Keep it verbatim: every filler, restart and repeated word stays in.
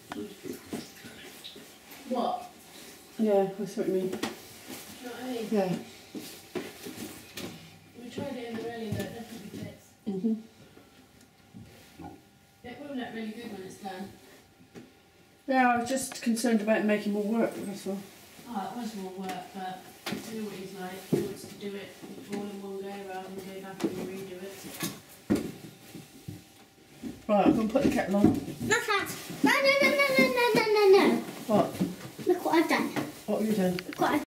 What? Yeah, I see what you mean. You know what I mean? Yeah. We tried it in the railing though, it definitely fits. Mm-hmm. It will look really good when it's done. Yeah, I was just concerned about making more work, that's all. Oh, it was more work, but I know what he's like. He wants to do it all in one go rather than go back and redo it. Right, I'm going to put the kettle on. Not that. No, no, no, no, no, no, no, no, no. What? Look what I've done. What have you done? Look what I've